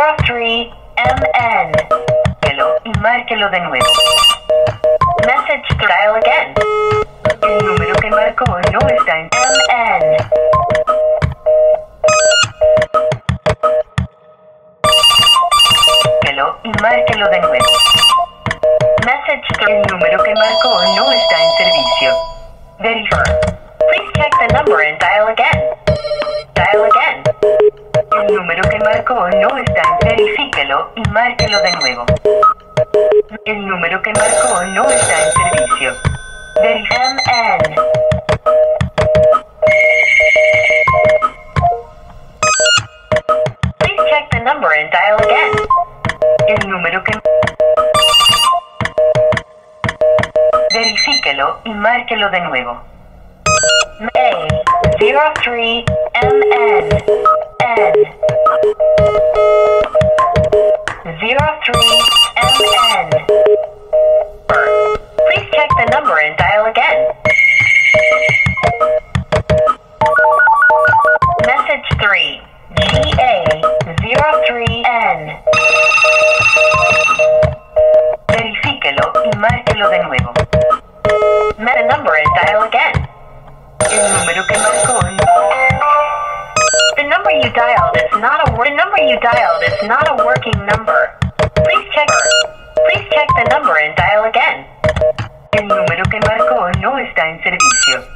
03MN. Y márquelo de nuevo. Message dial again. El número que marcó no está en MN. Y márquelo de nuevo. Message el número que marcó no está en servicio. Verify. Please check the number and dial again. Dial again. El número que marcó no está en verifíquelo y márquelo de nuevo. El número que marcó no está en servicio. MN. Please check the number and dial again. El número que verifíquelo y márquelo de nuevo. A03MN. 03MN. Please check the number and dial again. Message 3. GA03N. Verifíquelo y márquelo de nuevo. The number and dial again. El número que marcó. The number you dialed is not a working number. Please check the number and dial again. El número que marcó no está en servicio.